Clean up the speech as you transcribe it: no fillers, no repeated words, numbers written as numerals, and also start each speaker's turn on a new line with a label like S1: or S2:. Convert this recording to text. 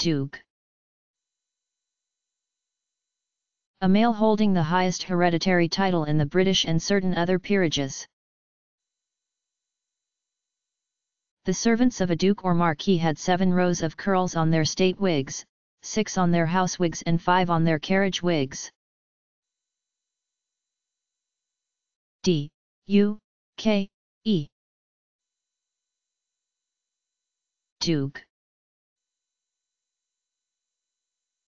S1: Duke. A male holding the highest hereditary title in the British and certain other peerages. The servants of a duke or marquis had 7 rows of curls on their state wigs, 6 on their house wigs and 5 on their carriage wigs. D-U-K-E Duke.